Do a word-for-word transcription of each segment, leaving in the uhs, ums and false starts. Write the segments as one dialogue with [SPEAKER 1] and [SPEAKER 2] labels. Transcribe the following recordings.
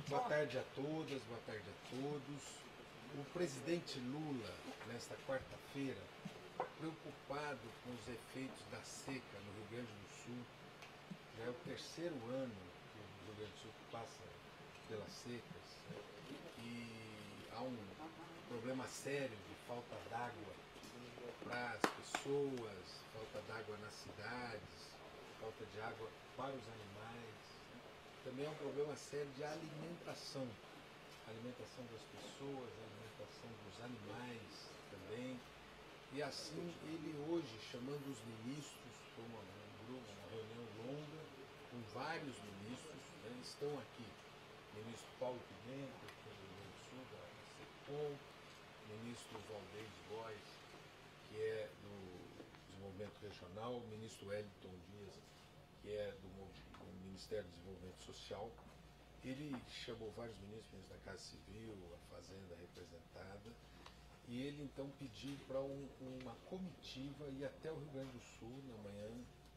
[SPEAKER 1] Boa tarde a todas, boa tarde a todos. O presidente Lula, nesta quarta-feira, preocupado com os efeitos da seca no Rio Grande do Sul, já é o terceiro ano que o Rio Grande do Sul passa pelas secas, né? E há um problema sério de falta d'água para as pessoas, falta d'água nas cidades, falta de água para os animais. Também é um problema sério de alimentação, alimentação das pessoas, alimentação dos animais também. E assim ele hoje, chamando os ministros, foi uma, um grupo, uma reunião longa, com vários ministros, né, estão aqui, o ministro Paulo Pimenta, que é do Rio Grande do Sul, da SECOM, o ministro Valdez Góes, que é do Desenvolvimento Regional, o ministro Wellington Dias, que é do, do Ministério do Desenvolvimento Social. Ele chamou vários ministros, ministro da Casa Civil, a Fazenda representada, e ele então pediu para um, uma comitiva ir até o Rio Grande do Sul na manhã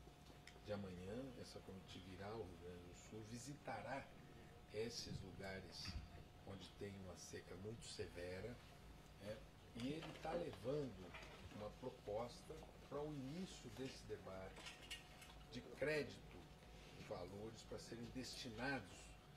[SPEAKER 1] de amanhã. Essa comitiva irá ao Rio Grande do Sul, visitará esses lugares onde tem uma seca muito severa, né? E ele está levando uma proposta para o início desse debate de crédito de valores para serem destinados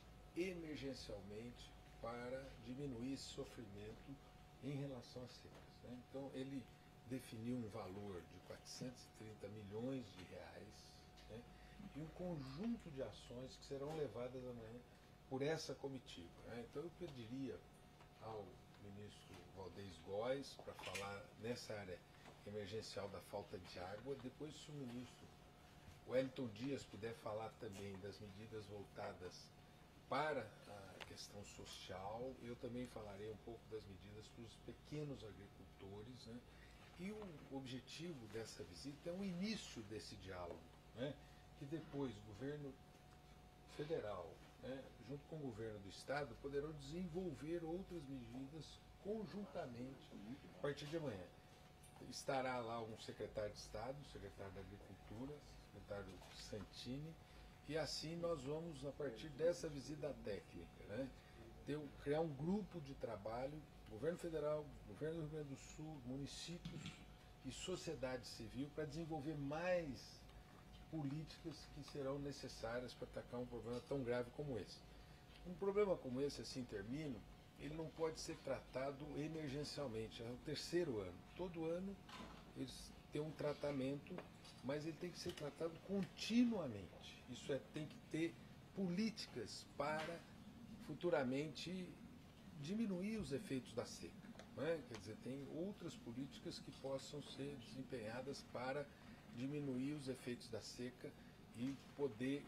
[SPEAKER 1] emergencialmente para diminuir esse sofrimento em relação às secas, né? Então ele definiu um valor de quatrocentos e trinta milhões de reais, né? E um conjunto de ações que serão levadas amanhã por essa comitiva, né? Então eu pediria ao ministro Valdez Góes para falar nessa área emergencial da falta de água. Depois, se o ministro Wellington Dias puder falar também das medidas voltadas para a questão social, eu também falarei um pouco das medidas para os pequenos agricultores, né? E o objetivo dessa visita é o início desse diálogo, né? Que depois o governo federal, né, junto com o governo do estado, poderão desenvolver outras medidas conjuntamente a partir de amanhã. Estará lá um secretário de Estado, secretário da Agricultura, secretário Santini, e assim nós vamos, a partir dessa visita técnica, né, ter, criar um grupo de trabalho, governo federal, governo do Rio Grande do Sul, municípios e sociedade civil, para desenvolver mais políticas que serão necessárias para atacar um problema tão grave como esse. Um problema como esse, assim termino, ele não pode ser tratado emergencialmente. É o terceiro ano. Todo ano eles têm um tratamento, mas ele tem que ser tratado continuamente. Isso é, tem que ter políticas para futuramente diminuir os efeitos da seca, né? Quer dizer, tem outras políticas que possam ser desempenhadas para diminuir os efeitos da seca e poder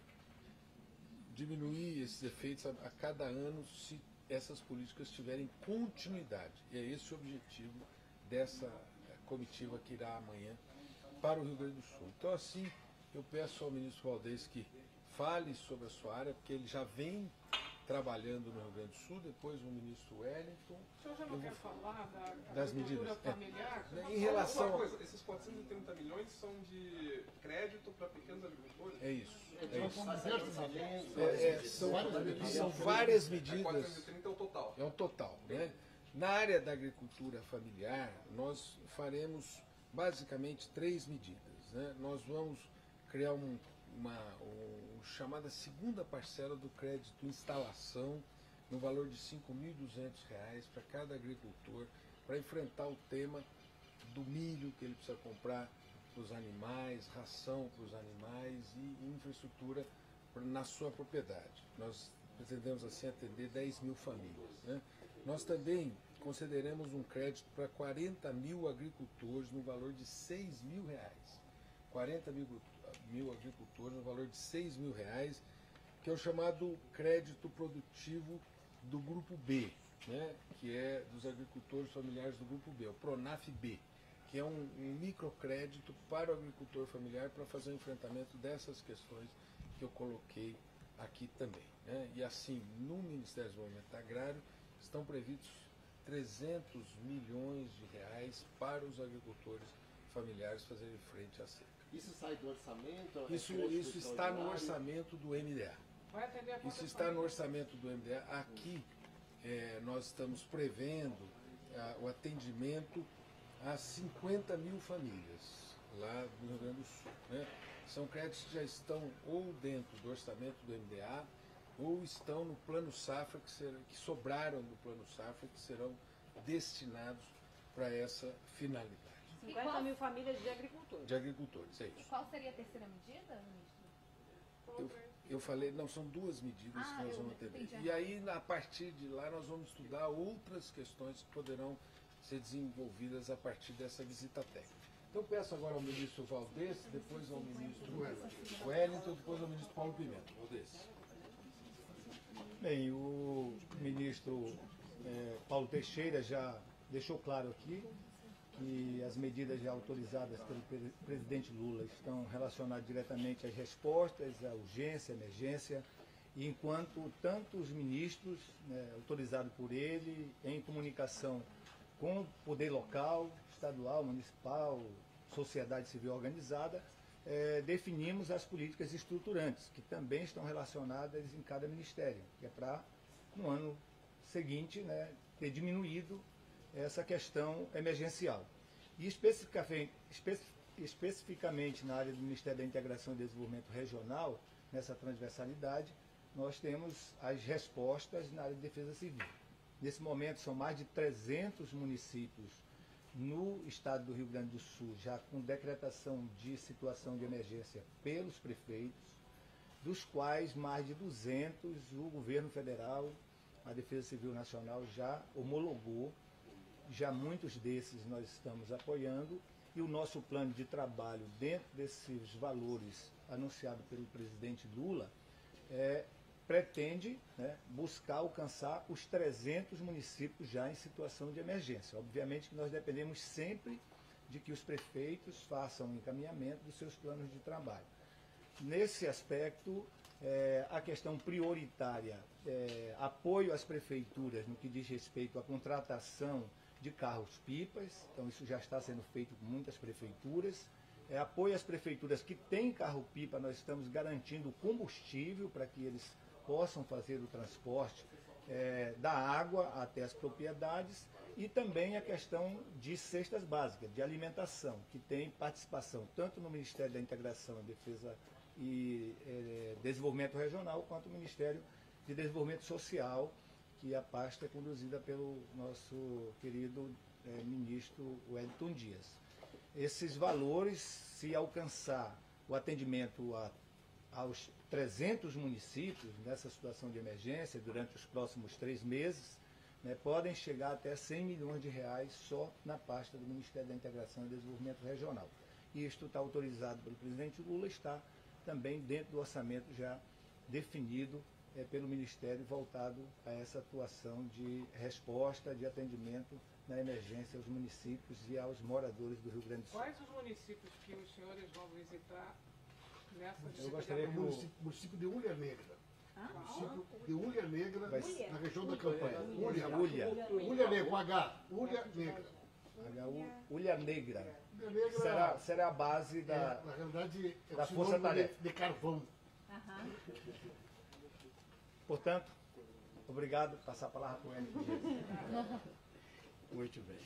[SPEAKER 1] diminuir esses efeitos a, a cada ano se essas políticas tiverem continuidade. E é esse o objetivo dessa comitiva que irá amanhã para o Rio Grande do Sul. Então, assim, eu peço ao ministro Valdez que fale sobre a sua área, porque ele já vem trabalhando no Rio Grande do Sul, depois o ministro Wellington.
[SPEAKER 2] O senhor já não quer falar da
[SPEAKER 1] das
[SPEAKER 2] agricultura
[SPEAKER 1] medidas
[SPEAKER 2] familiar?
[SPEAKER 1] É. Em relação
[SPEAKER 3] Uma coisa, esses quatrocentos e trinta milhões são de crédito para pequenos agricultores?
[SPEAKER 1] É isso. É isso.
[SPEAKER 4] É,
[SPEAKER 1] É, é, são, são várias medidas.
[SPEAKER 3] quatrocentos e trinta é o total.
[SPEAKER 1] É o total, né? Na área da agricultura familiar, nós faremos basicamente três medidas, né? Nós vamos criar um, uma um, chamada segunda parcela do crédito instalação no valor de cinco mil e duzentos reais para cada agricultor, para enfrentar o tema do milho que ele precisa comprar para os animais, ração para os animais e infraestrutura na sua propriedade. Nós pretendemos assim atender dez mil famílias, né? Nós também concederemos um crédito para quarenta mil agricultores no valor de seis mil reais. quarenta mil, mil agricultores no valor de seis mil reais, que é o chamado crédito produtivo do Grupo B, né? Que é dos agricultores familiares do Grupo B, o Pronaf B, que é um, um microcrédito para o agricultor familiar para fazer o enfrentamento dessas questões que eu coloquei aqui também, né? E assim, no Ministério do Desenvolvimento Agrário estão previstos trezentos milhões de reais para os agricultores familiares fazerem frente à seca.
[SPEAKER 4] Isso sai do orçamento?
[SPEAKER 1] Isso, isso está no orçamento do M D A.
[SPEAKER 2] Vai atender a
[SPEAKER 1] Isso está no orçamento do M D A. Aqui é, nós estamos prevendo ah, o atendimento a cinquenta mil famílias lá do Rio Grande do Sul. Né? São créditos que já estão ou dentro do orçamento do M D A ou estão no Plano Safra, que, serão, que sobraram do Plano Safra, que serão destinados para essa finalidade.
[SPEAKER 4] cinquenta mil famílias de agricultores.
[SPEAKER 1] De agricultores, é
[SPEAKER 5] E
[SPEAKER 1] isso.
[SPEAKER 5] qual seria a terceira medida, ministro?
[SPEAKER 1] Eu, eu falei, não, são duas medidas
[SPEAKER 5] Ah,
[SPEAKER 1] que nós
[SPEAKER 5] eu
[SPEAKER 1] vamos atender.
[SPEAKER 5] entendi
[SPEAKER 1] E aí, a partir de lá, nós vamos estudar outras questões que poderão ser desenvolvidas a partir dessa visita técnica. Então, peço agora ao ministro Valdez, depois ao ministro Wellington, depois ao ministro Paulo Pimenta. Valdez.
[SPEAKER 6] Bem, o ministro eh, Paulo Teixeira já deixou claro aqui que as medidas já autorizadas pelo pre- presidente Lula estão relacionadas diretamente às respostas, à urgência, à emergência, e enquanto tanto os ministros, né, autorizados por ele, em comunicação com o poder local, estadual, municipal, sociedade civil organizada, eh, definimos as políticas estruturantes, que também estão relacionadas em cada ministério, que é para, no ano seguinte, né, ter diminuído essa questão emergencial. E especificamente, espe- especificamente na área do Ministério da Integração e Desenvolvimento Regional, nessa transversalidade, nós temos as respostas na área de defesa civil. Nesse momento são mais de trezentos municípios no estado do Rio Grande do Sul, já com decretação de situação de emergência pelos prefeitos, dos quais mais de duzentos o governo federal, a Defesa Civil Nacional já homologou. Já muitos desses nós estamos apoiando, e o nosso plano de trabalho dentro desses valores anunciado pelo presidente Lula é, pretende, né, buscar alcançar os trezentos municípios já em situação de emergência. Obviamente que nós dependemos sempre de que os prefeitos façam o encaminhamento dos seus planos de trabalho. Nesse aspecto, é, a questão prioritária, é, apoio às prefeituras no que diz respeito à contratação de carros-pipas, então isso já está sendo feito com muitas prefeituras. É, apoio às prefeituras que têm carro-pipa, nós estamos garantindo combustível para que eles possam fazer o transporte é, da água até as propriedades, e também a questão de cestas básicas, de alimentação, que tem participação tanto no Ministério da Integração, Defesa e é, Desenvolvimento Regional, quanto no Ministério de Desenvolvimento Social, que a pasta é conduzida pelo nosso querido é, ministro Wellington Dias. Esses valores, se alcançar o atendimento a, aos trezentos municípios nessa situação de emergência durante os próximos três meses, né, podem chegar até cem milhões de reais só na pasta do Ministério da Integração e Desenvolvimento Regional. E isto está autorizado pelo presidente Lula, está também dentro do orçamento já definido é, pelo Ministério, voltado a essa atuação de resposta, de atendimento na emergência aos municípios e aos moradores do Rio Grande do Sul.
[SPEAKER 2] Quais os municípios que os senhores vão visitar nessa
[SPEAKER 6] Eu
[SPEAKER 2] visita?
[SPEAKER 6] gostaria
[SPEAKER 7] O
[SPEAKER 6] que o...
[SPEAKER 7] município, município de Ulha Negra.
[SPEAKER 4] Ah,
[SPEAKER 7] Município de Ulha Negra,
[SPEAKER 6] Vai
[SPEAKER 4] ser-
[SPEAKER 7] na região da campanha. Ulha.
[SPEAKER 6] Ulha.
[SPEAKER 7] Ulha Negra, com H. Ulha Negra.
[SPEAKER 6] H U Ulha Negra.
[SPEAKER 7] Ulha Negra
[SPEAKER 6] Será, será a base
[SPEAKER 7] é,
[SPEAKER 6] da...
[SPEAKER 7] na realidade, é
[SPEAKER 6] da
[SPEAKER 7] o sinônimo
[SPEAKER 6] força-tarefa.
[SPEAKER 7] de, de carvão.
[SPEAKER 4] aham.
[SPEAKER 6] Portanto, obrigado. Passar a palavra para o Wellington Dias.
[SPEAKER 8] Muito bem.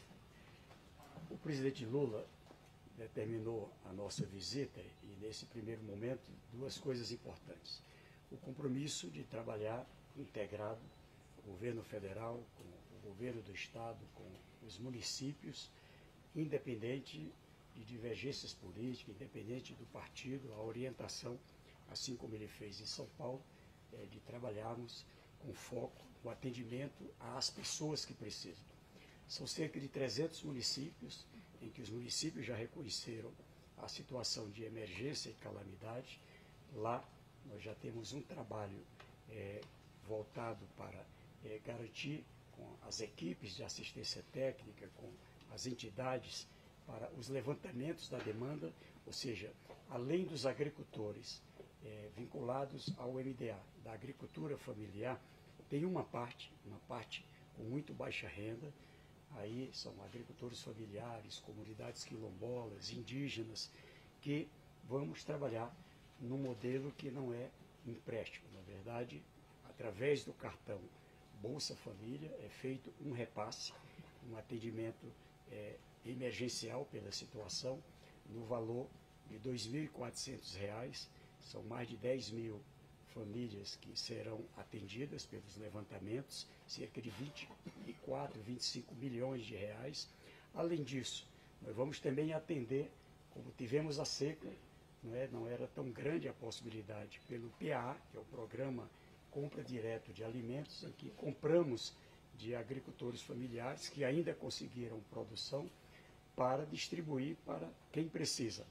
[SPEAKER 8] O presidente Lula determinou a nossa visita e, nesse primeiro momento, duas coisas importantes. O compromisso de trabalhar integrado, o governo federal com o governo do Estado, com os municípios, independente de divergências políticas, independente do partido, a orientação, assim como ele fez em São Paulo, é de trabalharmos com foco no atendimento às pessoas que precisam. São cerca de trezentos municípios em que os municípios já reconheceram a situação de emergência e calamidade. Lá nós já temos um trabalho é, voltado para é, garantir com as equipes de assistência técnica, com as entidades, para os levantamentos da demanda, ou seja, além dos agricultores é, vinculados ao M D A, da agricultura familiar, tem uma parte, uma parte com muito baixa renda. Aí são agricultores familiares, comunidades quilombolas, indígenas, que vamos trabalhar num modelo que não é empréstimo. Na verdade, através do cartão Bolsa Família é feito um repasse, um atendimento é, emergencial pela situação, no valor de dois mil e quatrocentos reais. São mais de dez mil famílias que serão atendidas pelos levantamentos, cerca de vinte e quatro, vinte e cinco milhões de reais. Além disso, nós vamos também atender, como tivemos a seca, não, é, não era tão grande a possibilidade, pelo P A A, que é o Programa Compra Direto de Alimentos, em que compramos de agricultores familiares que ainda conseguiram produção para distribuir para quem precisa,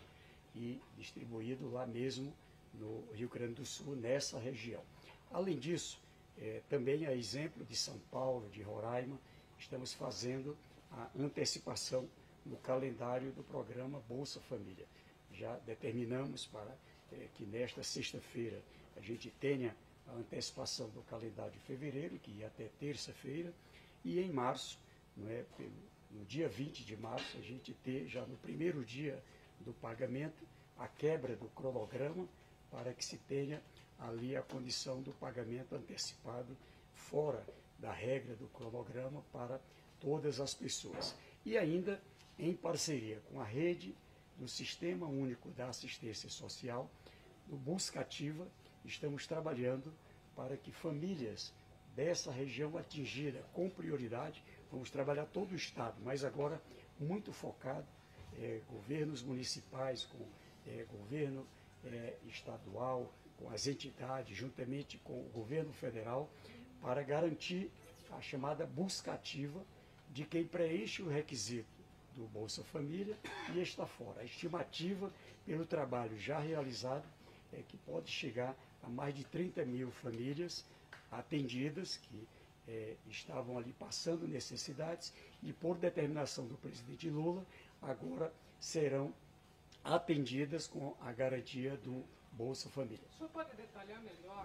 [SPEAKER 8] e distribuído lá mesmo no Rio Grande do Sul, nessa região. Além disso, é, também a exemplo de São Paulo, de Roraima, estamos fazendo a antecipação no calendário do programa Bolsa Família. Já determinamos para é, que nesta sexta-feira a gente tenha a antecipação do calendário de fevereiro, que ia até terça-feira, e em março, não é, pelo, no dia vinte de março, a gente ter já no primeiro dia do pagamento a quebra do cronograma, para que se tenha ali a condição do pagamento antecipado fora da regra do cronograma para todas as pessoas. E ainda em parceria com a rede do Sistema Único da Assistência Social, do Busca Ativa, estamos trabalhando para que famílias dessa região atingida com prioridade, vamos trabalhar todo o Estado, mas agora muito focado, é, governos municipais, com é, governo é, estadual, com as entidades, juntamente com o governo federal, para garantir a chamada busca ativa de quem preenche o requisito do Bolsa Família e está fora. A estimativa, pelo trabalho já realizado, é que pode chegar a mais de trinta mil famílias atendidas, que é, estavam ali passando necessidades, e por determinação do presidente Lula, agora serão atendidas com a garantia do Bolsa Família.
[SPEAKER 2] O senhor pode detalhar melhor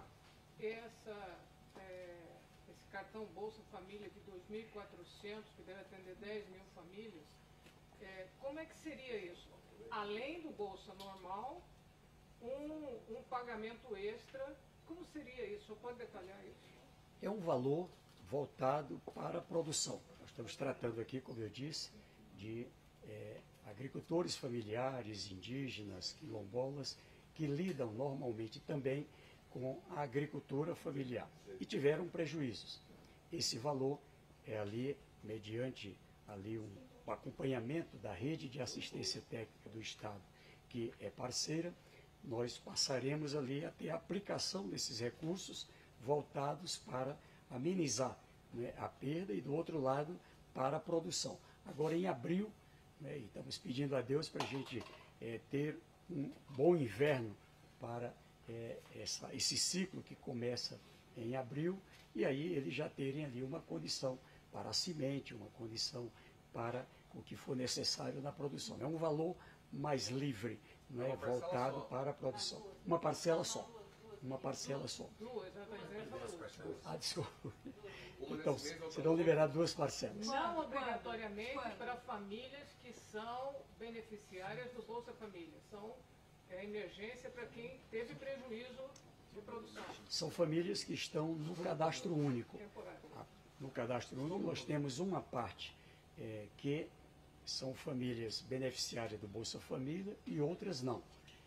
[SPEAKER 2] essa, é, esse cartão Bolsa Família de dois mil e quatrocentos, que deve atender dez mil famílias? É, como é que seria isso? Além do Bolsa normal, um, um pagamento extra, como seria isso? O senhor pode detalhar isso?
[SPEAKER 8] É um valor voltado para a produção. Nós estamos tratando aqui, como eu disse, de é, agricultores familiares, indígenas, quilombolas, que lidam normalmente também com a agricultura familiar e tiveram prejuízos. Esse valor é ali, mediante ali um, um acompanhamento da rede de assistência técnica do Estado, que é parceira, nós passaremos ali a ter a aplicação desses recursos voltados para amenizar, né, a perda, e do outro lado para a produção. Agora em abril, né, e estamos pedindo a Deus para a gente é, ter um bom inverno para é, essa, esse ciclo que começa em abril, e aí eles já terem ali uma condição para a semente, uma condição para o que for necessário na produção. É um valor mais livre, não é, voltado para a produção. Uma parcela só. Uma parcela só.
[SPEAKER 2] Duas, já está dizendo duas.
[SPEAKER 8] Ah, desculpa. Então, serão liberadas duas parcelas.
[SPEAKER 2] Não obrigatoriamente para famílias que são beneficiárias do Bolsa Família. São é, emergência para quem teve prejuízo de produção.
[SPEAKER 8] São famílias que estão no cadastro único.
[SPEAKER 2] Temporário.
[SPEAKER 8] No cadastro único nós temos uma parte é, que são famílias beneficiárias do Bolsa Família e outras não.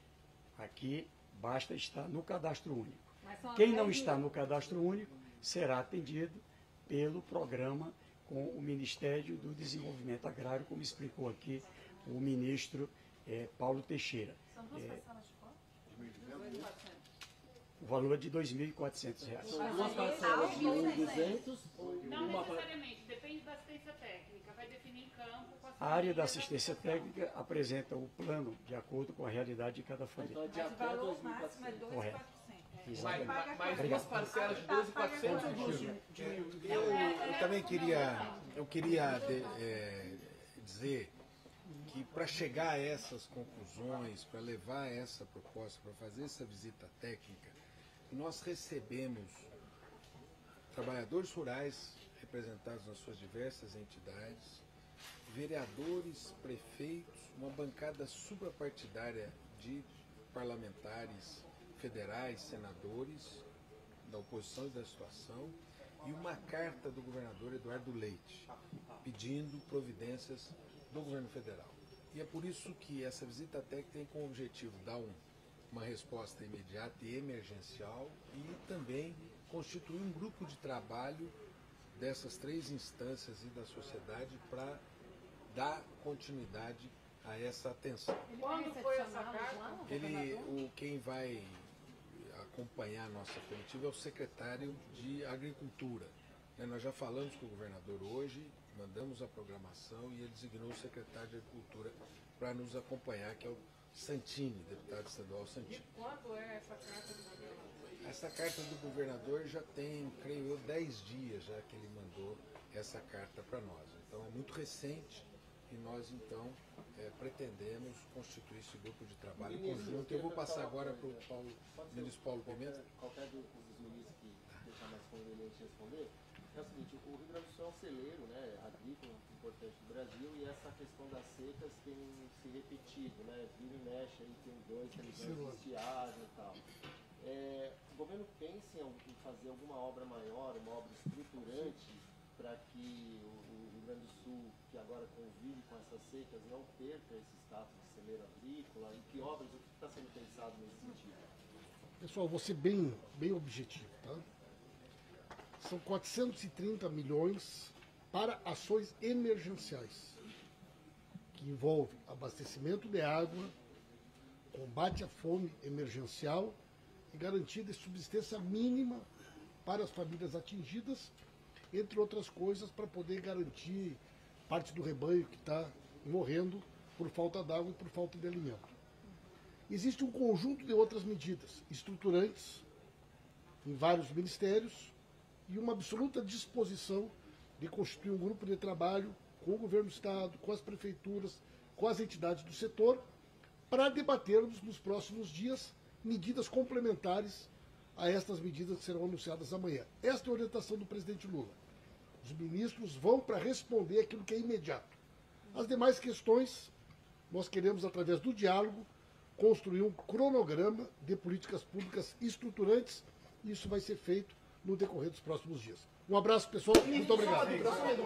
[SPEAKER 8] Aqui basta estar no cadastro único. Quem não está no cadastro único será atendido pelo programa com o Ministério do Desenvolvimento Agrário, como explicou aqui o ministro é, Paulo Teixeira.
[SPEAKER 5] São duas
[SPEAKER 8] É,
[SPEAKER 5] parcelas de quanto?
[SPEAKER 8] o valor é de dois mil e quatrocentos reais.
[SPEAKER 9] Uma parcela de mil e duzentos.
[SPEAKER 10] Não necessariamente, depende da assistência técnica, vai definir em campo. Com
[SPEAKER 8] A área da assistência técnica apresenta o plano de acordo com a realidade de cada família.
[SPEAKER 9] Então, de
[SPEAKER 4] Mas o
[SPEAKER 9] até
[SPEAKER 4] valor
[SPEAKER 9] dois mil e
[SPEAKER 4] máximo é
[SPEAKER 9] quatrocentos.
[SPEAKER 4] dois mil e
[SPEAKER 8] Correto.
[SPEAKER 4] quatrocentos.
[SPEAKER 3] Mais,
[SPEAKER 8] Exatamente.
[SPEAKER 3] mais, mais duas
[SPEAKER 8] Obrigado.
[SPEAKER 3] parcelas de doze mil e quatrocentos ou duas de
[SPEAKER 1] Eu, eu também queria, eu queria de- é, dizer que para chegar a essas conclusões, para levar essa proposta, para fazer essa visita técnica, nós recebemos trabalhadores rurais representados nas suas diversas entidades, vereadores, prefeitos, uma bancada suprapartidária de parlamentares federais, senadores da oposição e da situação, e uma carta do governador Eduardo Leite, pedindo providências do governo federal. E é por isso que essa visita técnica tem como objetivo dar um, uma resposta imediata e emergencial e também constituir um grupo de trabalho dessas três instâncias e da sociedade para dar continuidade a essa atenção.
[SPEAKER 2] Quando foi essa carta?
[SPEAKER 1] Ele, o, quem vai acompanhar a nossa comitiva é o secretário de Agricultura. Né, nós já falamos com o governador hoje, mandamos a programação e ele designou o secretário de Agricultura para nos acompanhar, que é o Santini, deputado estadual Santini.
[SPEAKER 2] E quando é essa carta do governador?
[SPEAKER 1] Essa carta do governador já tem, creio eu, dez dias já que ele mandou essa carta para nós. Então é muito recente e nós então é, pretendemos constituir esse grupo de trabalho
[SPEAKER 9] Ministro,
[SPEAKER 1] conjunto. Eu vou passar agora para o Paulo, ministro Paulo Pimenta.
[SPEAKER 9] Qualquer dos ministros que deixar mais conveniente responder. É o seguinte, o Rio Grande do Sul é um celeiro, né, agrícola importante do Brasil, e essa questão das secas tem se repetido, né, vira e mexe, aí tem dois, três anos de estiagem e tal. É, o governo pensa em fazer alguma obra maior, uma obra estruturante, para que o, o Rio Grande do Sul, que agora convive com essas secas, não perca esse status de celeiro agrícola? E que obras, o que está sendo pensado nesse sentido?
[SPEAKER 7] Pessoal, vou ser bem, bem objetivo, tá? São quatrocentos e trinta milhões para ações emergenciais, que envolvem abastecimento de água, combate à fome emergencial e garantia de subsistência mínima para as famílias atingidas, entre outras coisas, para poder garantir parte do rebanho que está morrendo por falta d'água e por falta de alimento. Existe um conjunto de outras medidas estruturantes em vários ministérios e uma absoluta disposição de constituir um grupo de trabalho com o governo do Estado, com as prefeituras, com as entidades do setor, para debatermos nos próximos dias medidas complementares a estas medidas que serão anunciadas amanhã. Esta é a orientação do presidente Lula. Os ministros vão para responder aquilo que é imediato. As demais questões, nós queremos, através do diálogo, construir um cronograma de políticas públicas estruturantes, e isso vai ser feito no decorrer dos próximos dias. Um abraço, pessoal. Muito obrigado.